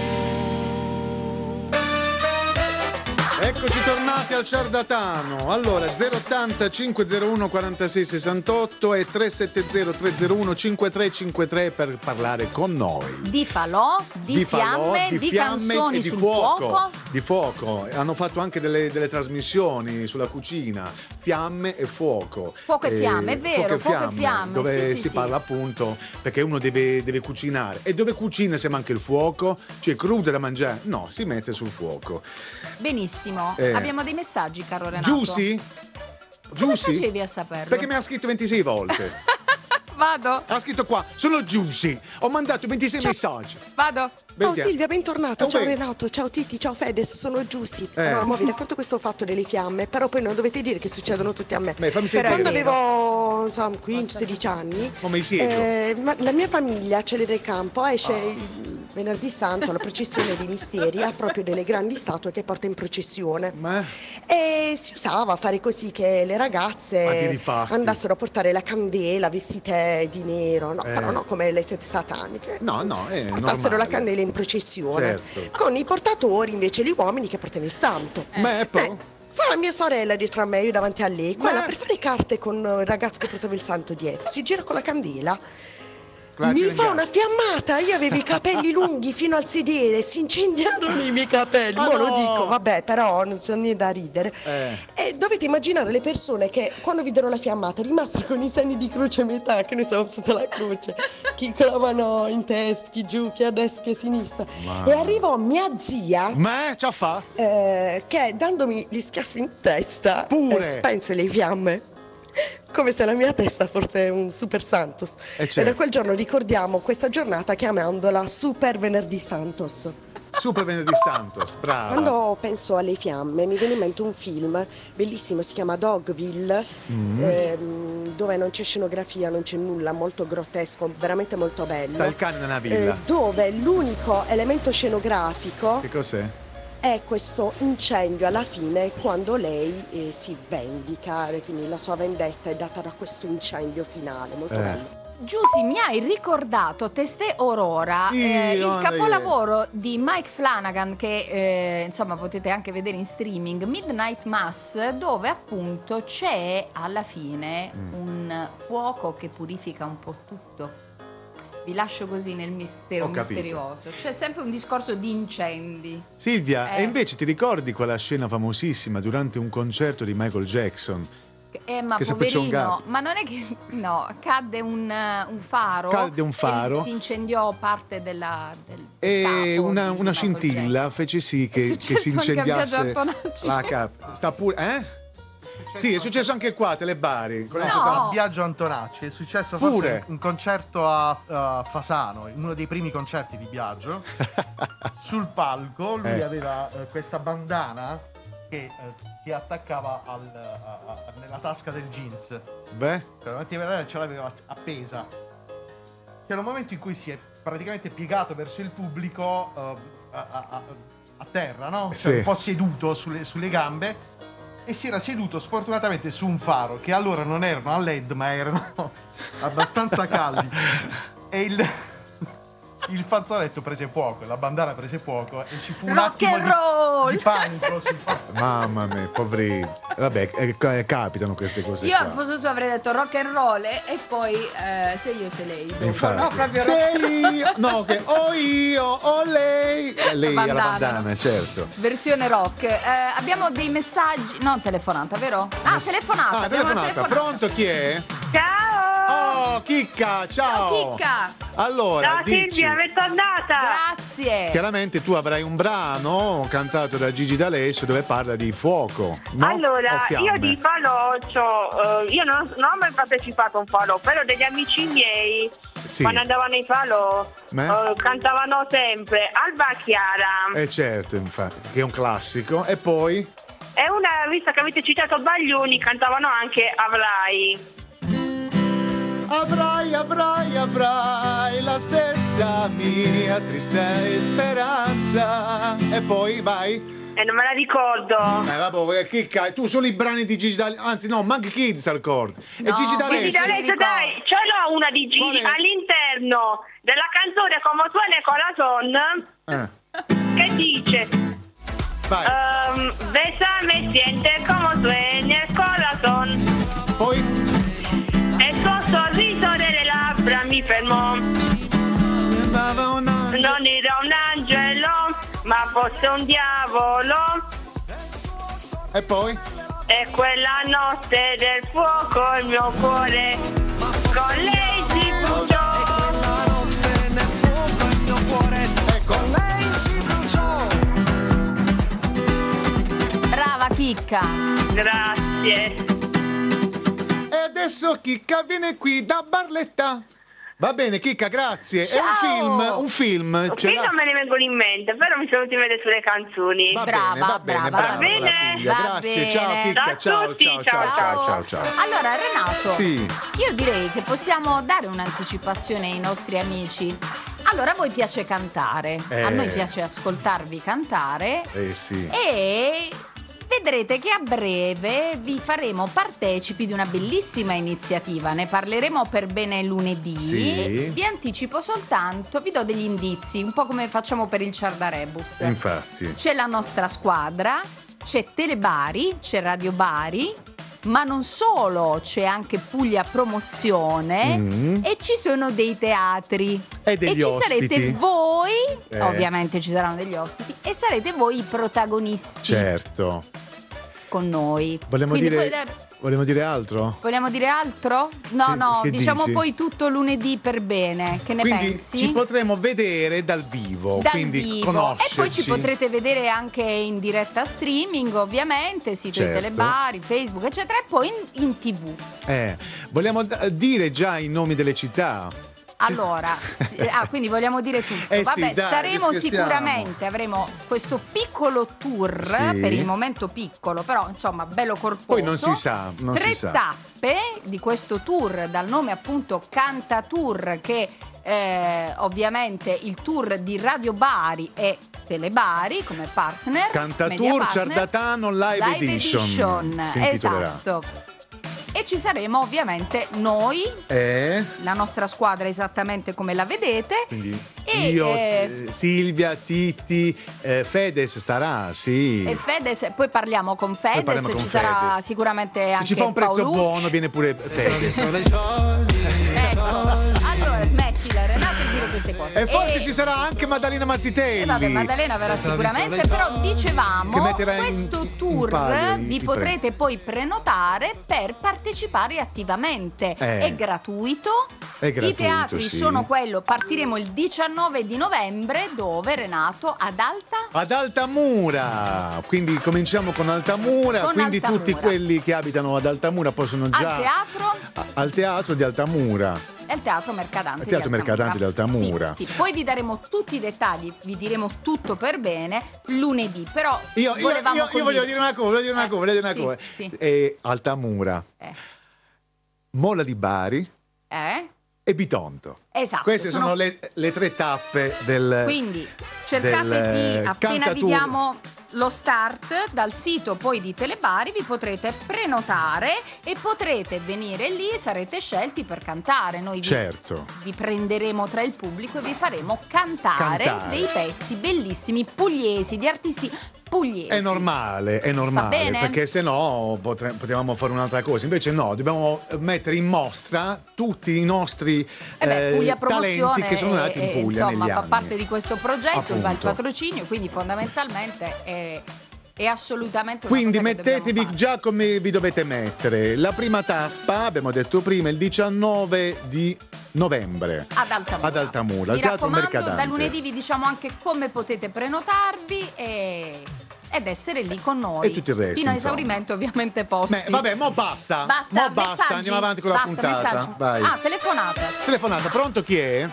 A: Eccoci tornati al ciarlatano. Allora 080 501 46 68 e 370 301 5353 per parlare con noi
B: di falò, di fiamme, di canzoni
A: e di
B: sul
A: fuoco. Di fuoco. Hanno fatto anche delle trasmissioni sulla cucina, fiamme e fuoco.
B: Fuoco e fiamme, è vero, fuoco e fiamme,
A: dove
B: sì,
A: si parla appunto perché uno deve cucinare. E dove cucina se manca il fuoco? Cioè cruda da mangiare? No, si mette sul fuoco.
B: Benissimo. Abbiamo dei messaggi, caro Renato.
A: Giussi?
B: Come facevi a saperlo?
A: Perché mi ha scritto 26 volte.
B: Vado.
A: Ha scritto qua, sono Giussi. Ho mandato 26 messaggi.
B: Vado.
S: Ciao Silvia, bentornata. Ciao Renato, ciao Titti, ciao Fedez, sono Giussi. Allora, vi racconto questo fatto delle fiamme, però poi non dovete dire che succedono tutti a me.
A: Fammi sentire.
S: Quando avevo 15-16 anni, la mia famiglia, Celle del Campo, esce il venerdì santo la processione dei misteri, ha proprio delle grandi statue che porta in processione. E si usava fare così che le ragazze andassero a portare la candela vestite di nero, però no come le sette sataniche. Portassero la candela in processione, con i portatori invece gli uomini che portano il santo. Sta la mia sorella dietro a me, io davanti a lei, quella per fare carte con il ragazzo che portava il santo dietro, si gira con la candela, mi fa una fiammata, io avevo i capelli lunghi fino al sedere, si incendiarono i miei capelli, mo lo dico, vabbè, però non c'è niente da ridere. E dovete immaginare le persone che quando videro la fiammata rimasero con i segni di croce a metà, che noi stavamo sotto la croce, chi con la mano in testa, chi giù, chi a destra, chi a sinistra. E arrivò mia zia, che dandomi gli schiaffi in testa spense le fiamme. Come se la mia testa fosse un Super Santos. E da quel giorno ricordiamo questa giornata chiamandola Super Venerdì Santos.
A: Super Venerdì Santos, brava.
S: Quando penso alle fiamme mi viene in mente un film bellissimo, si chiama Dogville, dove non c'è scenografia, non c'è nulla, molto grottesco, veramente molto bello.
A: Sta il cane nella villa.
S: Dove l'unico elemento scenografico...
A: Che cos'è?
S: È questo incendio alla fine quando lei si vendica, quindi la sua vendetta è data da questo incendio finale, molto bello.
B: Giussi, mi hai ricordato Testè Aurora, il capolavoro di Mike Flanagan che insomma potete anche vedere in streaming, Midnight Mass, dove appunto c'è alla fine un fuoco che purifica un po' tutto. Vi lascio così nel mistero misterioso. C'è sempre un discorso di incendi.
A: Silvia, e invece ti ricordi quella scena famosissima durante un concerto di Michael Jackson?
B: Ma che poverino, ma non è che cadde un faro.
A: Cadde un faro.
B: E si incendiò parte del
A: e una scintilla fece sì che si incendiasse la capa. Sta pure, Sì, è successo anche qua a Telebari.
T: A Biagio Antonacci è successo forse un concerto a Fasano, uno dei primi concerti di Biagio. Sul palco lui aveva questa bandana che attaccava nella tasca del jeans. Ce l'aveva appesa. C'era un momento in cui si è praticamente piegato verso il pubblico a terra, no? Cioè un po' seduto sulle gambe. E si era seduto sfortunatamente su un faro che allora non erano a LED ma erano abbastanza caldi e il fazzoletto prese fuoco, la bandana prese fuoco e ci fu un attimo di panico sul fatto.
A: Mamma mia, poveri. Vabbè, capitano queste cose.
B: Io al posto suo avrei detto rock and roll e poi se io se lei.
A: Infatti.
B: No, proprio
A: se io, no, che o io o lei. Lei ha la bandana, certo.
B: Versione rock. Abbiamo dei messaggi. Non telefonata, vero? Telefonata.
A: Telefonata. Pronto, chi è?
C: Ciao!
A: Oh, Chicca, ciao!
B: Ciao, Chicca!
A: Allora,
C: ciao Silvia, bentornata!
B: Grazie!
A: Chiaramente tu avrai un brano cantato da Gigi D'Alessio dove parla di fuoco, no?
C: Allora, io di falò io non ho mai partecipato a un falò, però degli amici miei quando andavano ai falò cantavano sempre Alba Chiara.
A: Certo, infatti, che è un classico. E poi?
C: E visto che avete citato Baglioni, cantavano anche Avrai.
A: Avrai la stessa mia triste speranza. E poi vai.
C: Non me la ricordo.
A: Vabbè, Chicca, tu solo i brani di Gigi D'Alessio, anzi no, manca Kids al ricordo.
C: No,
A: e Gigi D'Alessio.
C: Dai, ce l'ho una di Gigi all'interno brano della canzone Come suena Corazon che dice Bésame, siente como suena el corazón.
A: Poi
C: il suo sorriso delle labbra mi fermò. Non era un angelo, ma fosse un diavolo.
A: E poi?
C: E quella notte del fuoco il mio cuore con lei si bruciò.
B: Brava Chicca.
C: Grazie.
A: E adesso Chicca viene qui da Barletta. Va bene Chicca, grazie.
B: Ciao.
A: È un film.
C: Qui non me ne vengono in mente, però mi sono venuti a vedere sulle canzoni.
A: Va bene. Grazie, ciao Chicca, ciao.
B: Allora Renato,
A: sì.
B: Io direi che possiamo dare un'anticipazione ai nostri amici. Allora, a voi piace cantare, a noi piace ascoltarvi cantare.
A: Sì.
B: E vedrete che a breve vi faremo partecipi di una bellissima iniziativa. Ne parleremo per bene lunedì.
A: Sì.
B: Vi anticipo soltanto, vi do degli indizi, un po' come facciamo per il Ciardarebus.
A: Infatti.
B: C'è la nostra squadra, c'è Telebari, c'è Radio Bari, ma non solo, c'è anche Puglia Promozione e ci sono dei teatri.
A: E degli
B: ci
A: ospiti.
B: Sarete voi, ovviamente ci saranno degli ospiti, e sarete voi i protagonisti.
A: Certo.
B: Con noi.
A: Vogliamo dire altro?
B: Vogliamo dire altro? No,
A: Che
B: diciamo
A: dici?
B: poi tutto lunedì per bene. Che ne
A: quindi
B: pensi?
A: ci potremo vedere dal vivo, quindi conoscerci.
B: E poi ci potrete vedere anche in diretta streaming, ovviamente, sito di
A: Certo.
B: Telebari, Facebook, eccetera, e poi in TV.
A: Vogliamo dire già i nomi delle città?
B: Allora, quindi vogliamo dire tutto.
A: Sì,
B: Vabbè,
A: dai,
B: saremo
A: rischiamo.
B: sicuramente, avremo questo piccolo tour,
A: Sì.
B: per il momento piccolo, però insomma bello corposo.
A: Poi non si sa,
B: Tre tappe di questo tour, dal nome appunto Cantatour, che ovviamente il tour di Radio Bari e Telebari come partner.
A: Cantatour Ciardatano Live Edition. Si intitolerà.
B: Esatto. E ci saremo ovviamente noi, la nostra squadra esattamente come la vedete.
A: Quindi
B: e,
A: io, Silvia, Titti, Fedez starà, sì.
B: E Fedez, poi parliamo con Fedez, ci sarà sicuramente anche
A: se ci fa un prezzo
B: Paolucci.
A: buono viene pure Fedez.
B: Allora smettila Renato di dire queste cose.
A: E forse ci sarà anche Maddalena Mazzitelli.
B: Vabbè, Maddalena verrà sicuramente, però dicevamo questo tour vi potrete poi prenotare per partecipare attivamente. È gratuito. I teatri sono partiremo il 19 di novembre, dove Renato? Ad Altamura.
A: Quindi cominciamo con Altamura, quindi tutti quelli che abitano ad Altamura possono già al teatro di Altamura.
B: È il Teatro Mercadante.
A: Di Altamura.
B: Sì. Poi vi daremo tutti i dettagli, vi diremo tutto per bene lunedì. Però
A: io voglio dire una cosa.
B: Sì.
A: Altamura, Mola di Bari e Bitonto.
B: Esatto.
A: Queste sono le tre tappe del.
B: Quindi cercate di, appena vi diamo lo start dal sito poi di Telebari, vi potrete prenotare e potrete venire lì e sarete scelti per cantare. Noi vi prenderemo tra il pubblico e vi faremo cantare dei pezzi bellissimi pugliesi, di artisti pugliesi.
A: È normale, perché se no potevamo fare un'altra cosa. Invece no, dobbiamo mettere in mostra tutti i nostri talenti che sono nati in Puglia.
B: Insomma,
A: negli
B: fa
A: anni.
B: parte di questo progetto,
A: Appunto.
B: va il patrocinio, quindi fondamentalmente è assolutamente una
A: Quindi
B: cosa che
A: mettetevi già come vi dovete mettere. La prima tappa, abbiamo detto prima, il 19 di novembre ad Altamura, al Teatro Mercadante.
B: Da lunedì vi diciamo anche come potete prenotarvi ed essere lì con noi.
A: E tutto il resto,
B: fino a esaurimento ovviamente posti.
A: Vabbè, mo basta. Andiamo avanti con la puntata. Vai. Telefonata, pronto, chi è?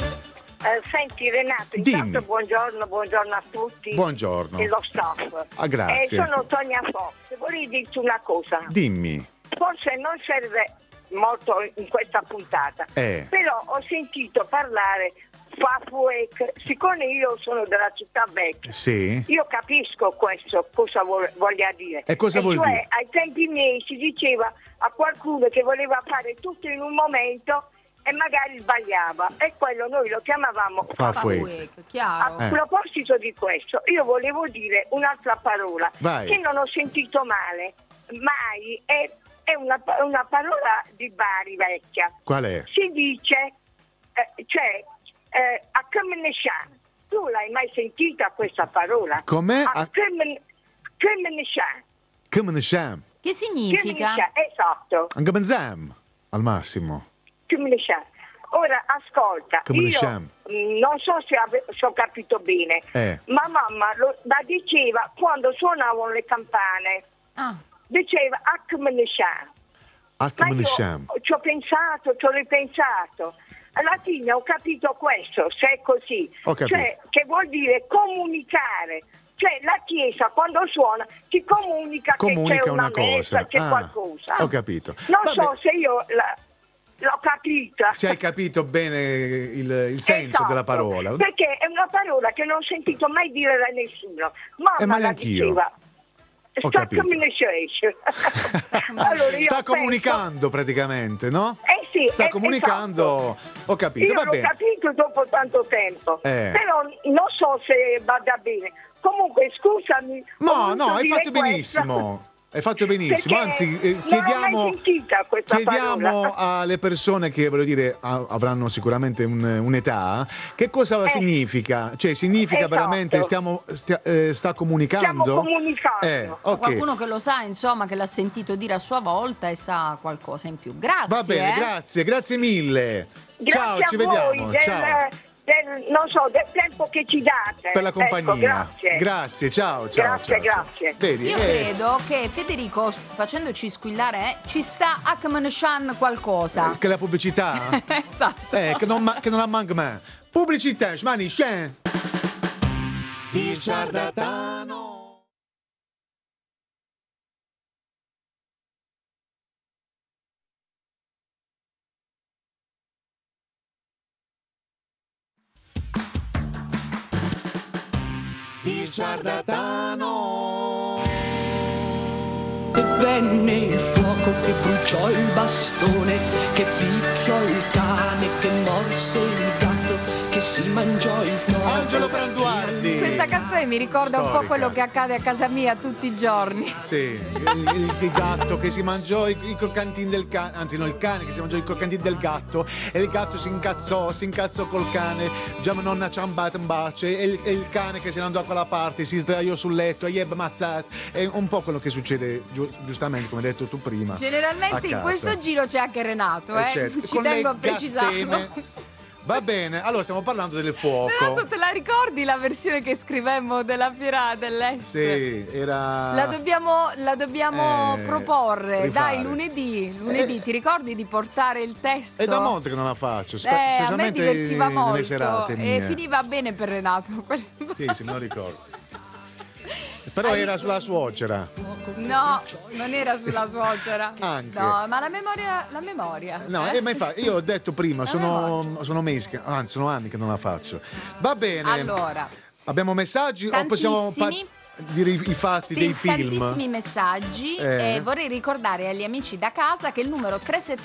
U: Senti Renato, intanto buongiorno a tutti.
A: Buongiorno.
U: E lo staff.
A: Grazie.
U: Sono Tonia Fox. Vorrei dirti una cosa.
A: Dimmi.
U: Forse non serve molto in questa puntata, però ho sentito parlare Fafuek, siccome io sono della città vecchia, io capisco questo cosa voglia dire.
A: E cosa vuol dire?
U: Ai tempi miei si diceva a qualcuno che voleva fare tutto in un momento e magari sbagliava, e quello noi lo chiamavamo
B: Fafwake, chiaro.
U: A proposito di questo, io volevo dire un'altra parola che non ho sentito male mai, è una parola di Bari vecchia.
A: Qual è?
U: Si dice a Kemeneshan. Tu l'hai mai sentita questa parola?
A: Com'è?
U: Kemeneshan.
A: Kemeneshan.
B: Che significa?
U: Esatto.
A: Kemeneshan al massimo.
U: Kemeneshan. Ora ascolta, io non so se ho capito bene, ma mamma la diceva quando suonavano le campane. Diceva Kemeneshan.
A: Kemeneshan.
U: Ci ho pensato, ci ho ripensato. Alla fine ho capito questo, se è così, cioè che vuol dire comunicare, cioè la Chiesa quando suona ti comunica che c'è una messa, c'è qualcosa.
A: Ho capito.
U: Non so se io l'ho capita.
A: Se hai capito bene il senso della parola.
U: Perché è una parola che non ho sentito mai dire da nessuno. Mamma la diceva. Sta
A: comunicando praticamente, no?
U: Sì,
A: sta comunicando,
U: esatto.
A: Ho capito.
U: Io l'ho capito dopo tanto tempo, però non so se vada bene. Comunque, scusami.
A: No, hai fatto benissimo. Hai fatto benissimo, anzi chiediamo alle persone che avranno sicuramente un'età, che cosa significa? Cioè significa veramente sta comunicando?
U: Stiamo comunicando.
B: Qualcuno che lo sa, insomma, che l'ha sentito dire a sua volta e sa qualcosa in più. Grazie.
A: Va bene, grazie mille. Ciao, ci vediamo. Ciao.
U: Del tempo che ci date
A: per la compagnia. Grazie, ciao.
U: Grazie.
A: Vedi,
B: io credo che Federico, facendoci squillare, ci sta a Kemeneshan qualcosa.
A: Che la pubblicità?
B: Esatto.
A: Che non la manca mai. Pubblicità, shmani,
K: il ciarlatano. Il ciarlatano.
D: E venne il fuoco che bruciò il bastone, che picchiò il cane, che morse il gatto, che si mangiò il topo.
A: Angelo Branduardi.
B: Questa canzone mi ricorda un po' quello che accade a casa mia tutti i giorni.
A: Sì, il gatto che si mangiò i croccantini del cane, anzi no, il cane che si mangiò i croccantini del gatto, e il gatto si incazzò col cane, già nonna ciambata in bace, e il cane che se ne andò a quella parte, si sdraiò sul letto e ebbe mazzato. È un po' quello che succede giustamente, come hai detto tu prima.
B: Generalmente in questo giro c'è anche Renato,
A: certo.
B: Ci tengo a precisarlo.
A: Va bene, allora stiamo parlando del fuoco.
B: Renato, te la ricordi la versione che scrivemmo della Fiera dell'Est?
A: Sì, era...
B: La dobbiamo proporre.
A: Rifare.
B: Dai, lunedì ti ricordi di portare il testo?
A: È da monte che non la faccio, specialmente
B: a me divertiva molto.
A: nelle serate mie.
B: E finiva bene per Renato.
A: Sì, me lo ricordo. Però era sulla suocera.
B: No, non era sulla suocera.
A: Anche.
B: No, ma la memoria.
A: No, ma infatti, io ho detto prima, sono mesi, anzi sono anni che non la faccio. Va bene.
B: Allora.
A: Abbiamo messaggi o possiamo dire i fatti dei film?
B: Tantissimi messaggi. Vorrei ricordare agli amici da casa che il numero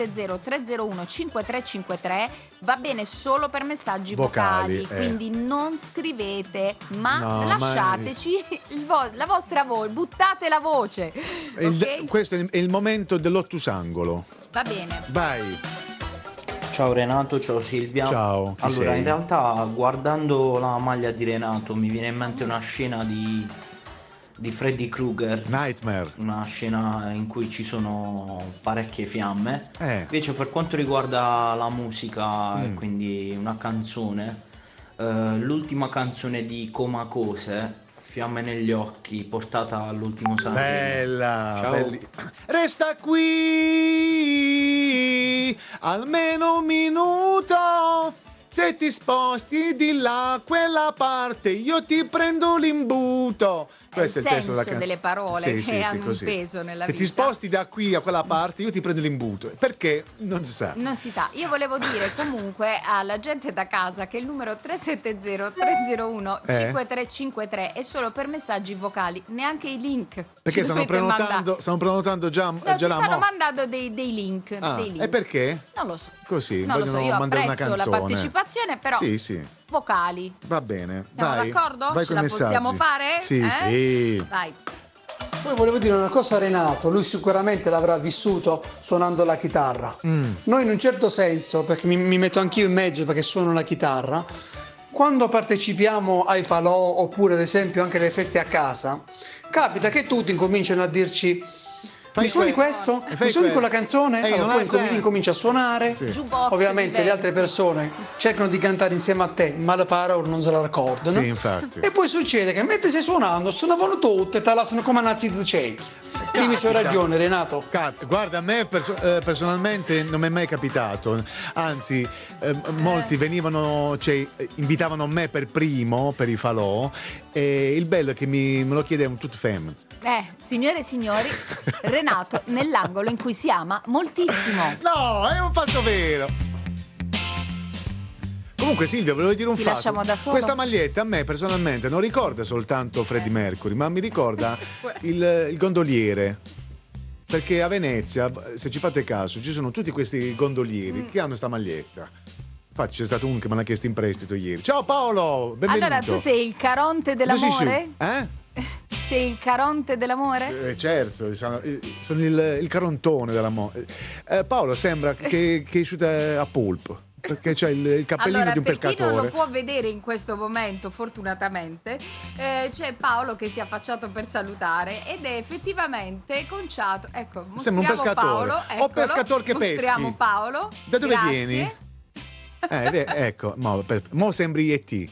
B: 370-301-5353 va bene solo per messaggi vocali. Quindi non scrivete, ma lasciateci la vostra voce, buttate la voce. Okay?
A: Questo è il momento dell'ottusangolo.
B: Va bene.
A: Vai.
V: Ciao Renato, ciao Silvia.
A: Ciao.
V: Allora, in realtà guardando la maglia di Renato mi viene in mente una scena di Freddy Krueger,
A: Nightmare,
V: una scena in cui ci sono parecchie fiamme. Invece per quanto riguarda la musica, e quindi una canzone, l'ultima canzone di Comacose, Fiamme negli occhi, portata all'ultimo Sanremo.
A: Bella,
V: ciao.
A: Resta qui almeno un minuto. Se ti sposti di là quella parte, io ti prendo l'imbuto. Questo
B: è il senso delle parole che hanno un peso nella vita.
A: Se ti sposti da qui a quella parte, io ti prendo l'imbuto. Perché? Non si sa.
B: Non si sa. Io volevo dire comunque alla gente da casa che il numero 370-301-5353 è solo per messaggi vocali, neanche i link.
A: Perché stanno prenotando già la
B: stanno mandando dei link.
A: E perché?
B: Non lo so.
A: Così,
B: non lo so, io
A: mandare una
B: apprezzo
A: canzone.
B: la partecipazione, però vocali.
A: Va bene.
B: Siamo d'accordo?
A: Vai
B: Ce la possiamo fare?
A: Sì.
B: Vai.
O: Poi volevo dire una cosa a Renato, lui sicuramente l'avrà vissuto suonando la chitarra. Noi in un certo senso, perché mi metto anch'io in mezzo perché suono la chitarra, quando partecipiamo ai falò oppure ad esempio anche alle feste a casa, capita che tutti incominciano a dirci: mi suoni questo? Mi suoni quella canzone? Allora poi incomincia a suonare. Ovviamente le altre persone cercano di cantare insieme a te, ma le parole non se la ricordano.
A: Sì, infatti.
O: E poi succede che mentre stai suonando, suonavano tutte e te la sono come nazi di ciechi. Dimmi se ho ragione, Renato.
A: Guarda, a me personalmente non mi è mai capitato. Anzi, molti venivano, invitavano me per primo per i falò. E il bello è che me lo chiedevano tutte femmine.
B: Signore e signori, Renato nell'angolo in cui si ama moltissimo.
A: No, è un fatto vero. Comunque Silvia, volevo dire un fatto.
B: Lasciamo da solo.
A: Questa maglietta a me personalmente non ricorda soltanto Freddie Mercury, ma mi ricorda il gondoliere. Perché a Venezia, se ci fate caso, ci sono tutti questi gondolieri che hanno sta maglietta. Infatti c'è stato uno che me l'ha chiesto in prestito ieri. Ciao Paolo, benvenuto.
B: Allora, tu sei il Caronte dell'amore? Sei il Caronte dell'amore?
A: Certo, sono il Carontone dell'amore. Paolo sembra che è uscito a polpo. Perché c'è il cappellino di un pescatore.
B: Per chi non lo può vedere in questo momento, fortunatamente, c'è Paolo che si è affacciato per salutare ed è effettivamente conciato. Ecco,
A: sembra un pescatore.
B: Paolo,
A: o pescatore che peschi.
B: Mostriamo Paolo.
A: Da dove
B: Grazie.
A: vieni? Ecco, mo sembri E.T.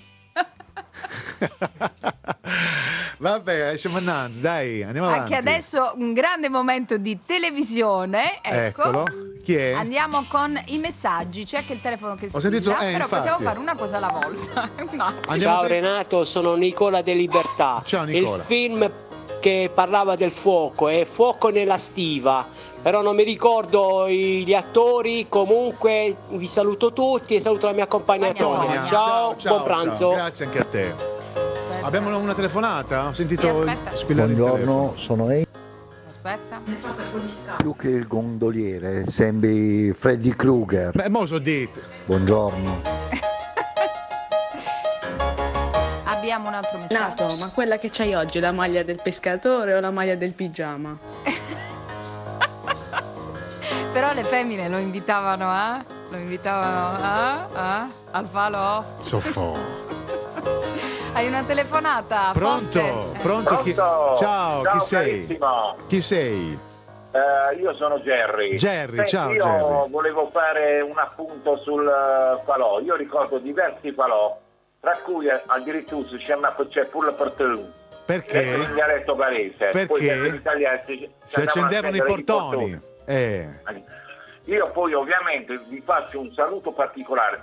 A: Vabbè, siamo annanzi, dai, andiamo avanti.
B: Anche adesso un grande momento di televisione.
A: Eccolo. Chi è?
B: Andiamo con i messaggi. C'è anche il telefono che squilla,
A: sentito,
B: però
A: infatti.
B: possiamo fare una cosa alla volta.
F: Ciao Renato, sono Nicola De Libertà.
A: Ciao Nicola.
F: Il film che parlava del fuoco è Fuoco nella stiva, però non mi ricordo gli attori. Comunque vi saluto tutti e saluto la mia compagna Antonia. Ciao, buon pranzo.
A: Ciao. Grazie anche a te. Abbiamo una telefonata? Ho sentito squillare il
G: telefono.
A: telefono.
G: Sono io.
B: Aspetta.
G: Più che il gondoliere, sembri Freddy Krueger.
A: Beh, mo so dite.
G: Buongiorno.
B: Abbiamo un altro messaggio.
W: Nato, ma quella che c'hai oggi è la maglia del pescatore o la maglia del pigiama?
B: Però le femmine lo invitavano al falò.
A: Soffò.
B: Hai una telefonata?
A: Pronto? Pronto? Ciao, chi sei? Chi sei?
X: Io sono Jerry.
A: Ciao
X: io
A: Jerry.
X: volevo fare un appunto sul falò. Io ricordo diversi falò, tra cui addirittura c'è pure per te.
A: Perché?
X: In dialetto galese.
A: Perché? Si accendevano i portoni.
X: Io poi ovviamente vi faccio un saluto particolare,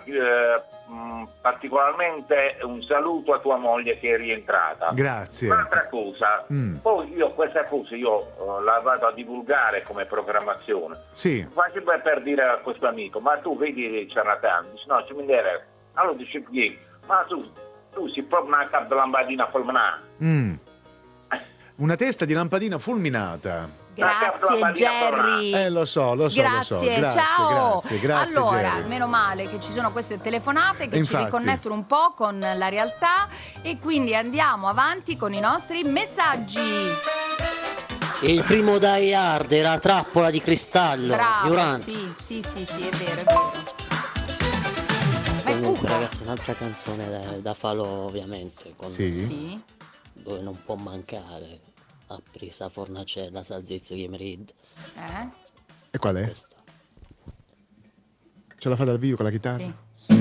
X: particolarmente un saluto a tua moglie che è rientrata.
A: Grazie.
X: Un'altra cosa, poi io questa cosa la vado a divulgare come programmazione.
A: Sì.
X: Faccio per dire a questo amico, ma tu vedi il ciarlatano? Dice no, ci mi deve. Allora dice, ma tu sei proprio una cap di lampadina fulminata.
A: Una testa di lampadina fulminata.
B: Grazie Jerry.
A: Lo so.
B: Grazie, ciao.
A: Grazie
B: allora,
A: Jerry.
B: meno male che ci sono queste telefonate che
A: Infatti.
B: ci riconnettono un po' con la realtà e quindi andiamo avanti con i nostri messaggi.
M: Il primo Die Hard era Trappola di cristallo.
B: Bravo, sì, è vero.
M: Comunque ragazzi, un'altra canzone da falò ovviamente
A: sì.
M: Dove non può mancare Apri sta fornacella salsiccia che mi ride.
A: E qual è?
M: Questa.
A: Ce la fa dal vivo con la chitarra? Sì.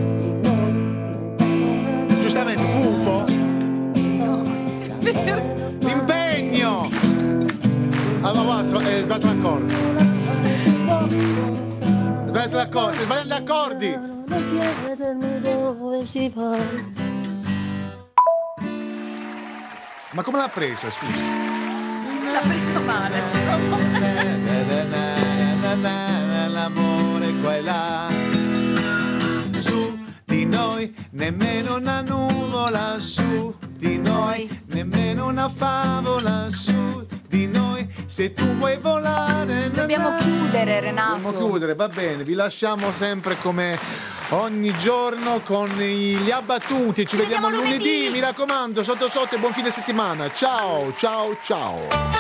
A: Giustamente, pupo. L'impegno. Allora, sbaglio l'accordo. Stai sbagliando gli accordi. Ma come l'ha presa, scusa?
B: L'ha presa male, secondo me.
A: L'amore qua e là. Su di noi nemmeno una nuvola, su di noi nemmeno una favola, su di noi se tu vuoi volare.
B: Dobbiamo chiudere, Renato.
A: Dobbiamo chiudere, va bene, vi lasciamo sempre come ogni giorno con gli abbattuti. Ci vediamo lunedì, mi raccomando, sotto e buon fine settimana. Ciao, ciao, ciao.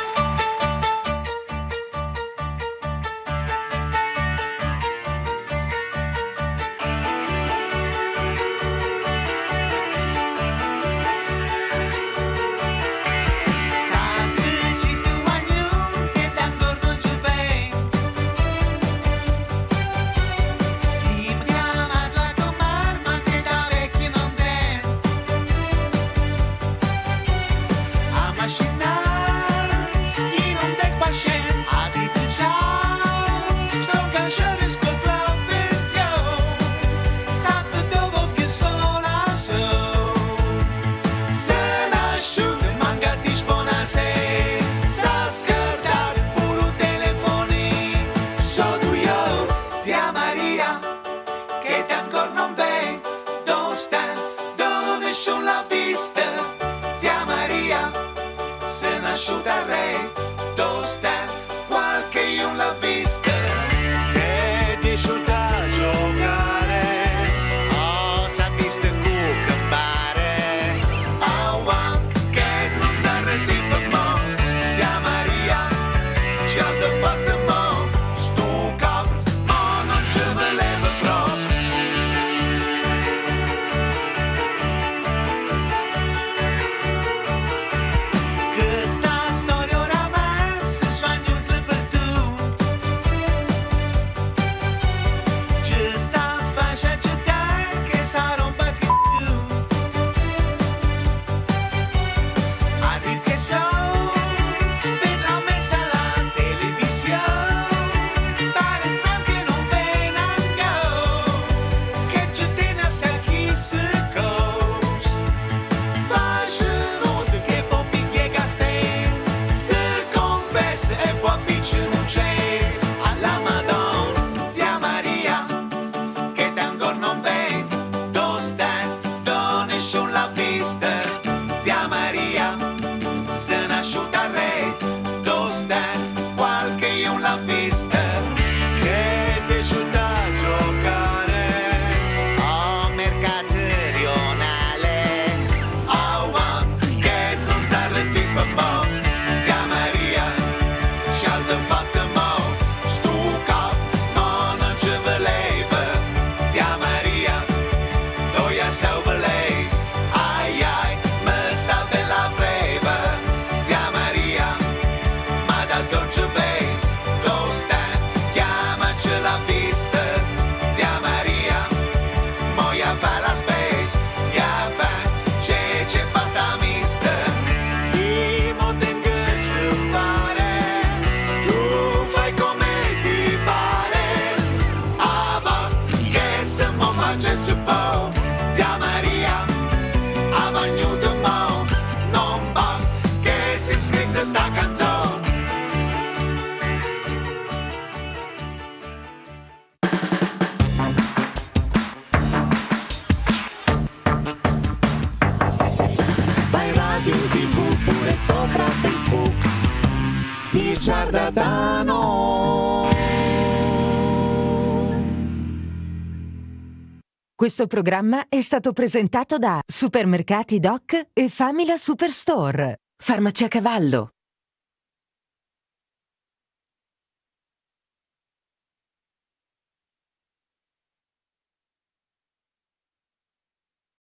H: Questo programma è stato presentato da Supermercati Doc e Famila Superstore. Farmacia Cavallo,